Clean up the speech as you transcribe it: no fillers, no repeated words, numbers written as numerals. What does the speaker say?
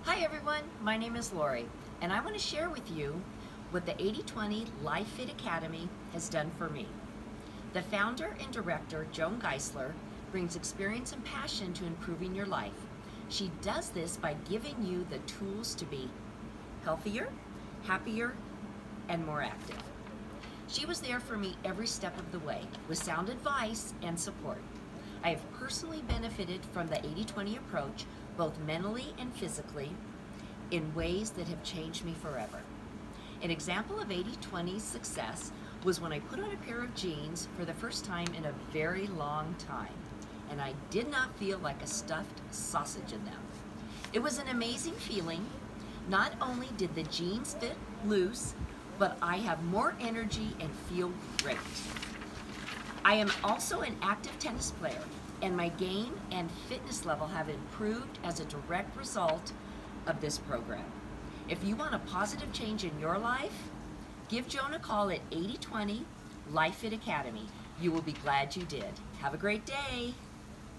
Hi everyone, my name is Lori, and I want to share with you what the 80/20 Life Fit Academy has done for me. The founder and director, Joan Geisler, brings experience and passion to improving your life. She does this by giving you the tools to be healthier, happier, and more active. She was there for me every step of the way with sound advice and support. I have personally benefited from the 80/20 approach, both mentally and physically, in ways that have changed me forever. An example of 80/20's success was when I put on a pair of jeans for the first time in a very long time, and I did not feel like a stuffed sausage in them. It was an amazing feeling. Not only did the jeans fit loose, but I have more energy and feel great. I am also an active tennis player, and my game and fitness level have improved as a direct result of this program. If you want a positive change in your life, give Joan a call at 80/20 Life Fit Academy. You will be glad you did. Have a great day.